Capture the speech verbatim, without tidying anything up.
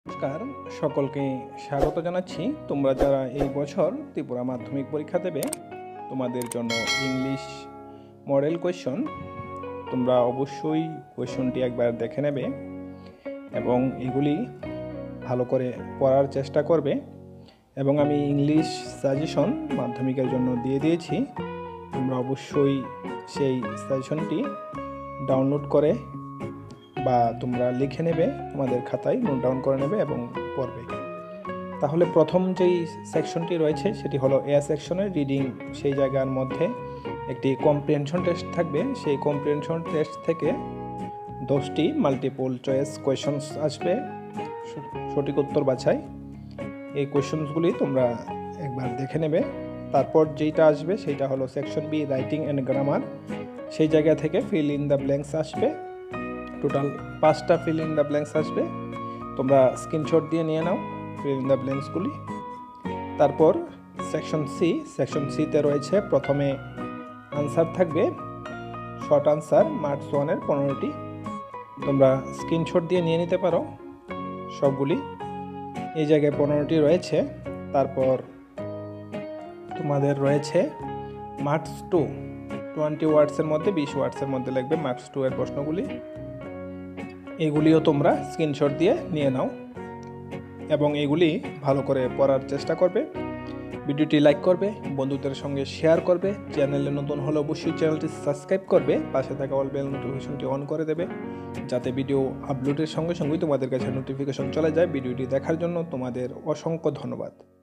নমস্কার, সকলকে স্বাগত জানাচ্ছি। তোমরা যারা এই বছর ত্রিপুরা মাধ্যমিক পরীক্ষা দেবে, তোমাদের জন্য ইংলিশ মডেল কোয়েশ্চন, তোমরা অবশ্যই কোয়েশ্চনটি একবার দেখে নেবে এবং এগুলি ভালো করে পড়ার চেষ্টা করবে। এবং আমি ইংলিশ সাজেশন মাধ্যমিকের জন্য দিয়ে দিয়েছি, তোমরা অবশ্যই সেই সাজেশনটি ডাউনলোড করে বা তোমরা লিখে নেবে, তোমাদের খাতায় নোট ডাউন করে নেবে এবং পড়বে। তাহলে প্রথম যেই সেকশনটি রয়েছে সেটি হলো এ সেকশনের রিডিং। সেই জায়গার মধ্যে একটি কম্প্রিহেনশন টেস্ট থাকবে। সেই কম্প্রিহেনশন টেস্ট থেকে দশটি মাল্টিপল চয়েস কোয়েশনস আসবে, সঠিক উত্তর বাছাই। এই কোয়েশনসগুলি তোমরা একবার দেখে নেবে। তারপর যেইটা আসবে সেইটা হলো section B, writing and grammar. সেই জায়গা থেকে ফিল ইন দ্য ব্ল্যাঙ্কস আসবে। টোটাল পাঁচটা ফিল ইন দ্য ব্ল্যাঙ্কস আসবে, তোমরা স্ক্রিনশট দিয়ে নিয়ে নাও ফিল ইন দ্য ব্ল্যাঙ্কসগুলি। তারপর সেকশন সি, সেকশন সিতে রয়েছে প্রথমে আনসার থাকবে, শর্ট আনসার মার্কস ওয়ানের পনেরোটি। তোমরা স্ক্রিনশট দিয়ে নিয়ে নিতে পারো সবগুলি। এই জায়গায় পনেরোটি রয়েছে। তারপর তোমাদের রয়েছে মার্কস টু, টোয়েন্টি ওয়ার্ডসের মধ্যে বিশ ওয়ার্ডসের মধ্যে লিখবে মার্কস টু এর প্রশ্নগুলি। এগুলিও তোমরা স্ক্রিনশট দিয়ে নিয়ে নাও এবং এগুলি ভালো করে পড়ার চেষ্টা করবে। ভিডিওটি লাইক করবে, বন্ধুদের সঙ্গে শেয়ার করবে। চ্যানেলে নতুন হলে অবশ্যই চ্যানেলটি সাবস্ক্রাইব করবে, পাশে থাকা অল বেল নোটিফিকেশনটি অন করে দেবে, যাতে ভিডিও আপলোডের সঙ্গে সঙ্গেই তোমাদের কাছে নোটিফিকেশন চলে যায়। ভিডিওটি দেখার জন্য তোমাদের অসংখ্য ধন্যবাদ।